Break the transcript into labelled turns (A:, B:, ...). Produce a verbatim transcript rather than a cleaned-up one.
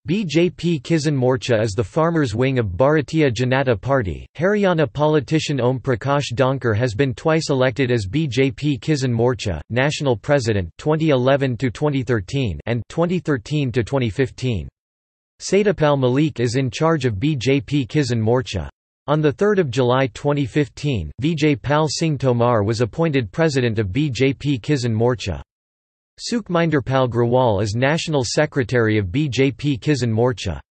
A: B J P Kisan Morcha is the farmers' wing of Bharatiya Janata Party. Haryana politician Om Prakash Dhankar has been twice elected as B J P Kisan Morcha national president twenty eleven to twenty thirteen and twenty thirteen to twenty fifteen. Satyapal Malik is in charge of B J P Kisan Morcha. On the third of July twenty fifteen, Vijay Pal Singh Tomar was appointed president of B J P Kisan Morcha. Sukhminder Pal Grawal is National Secretary of B J P Kisan Morcha.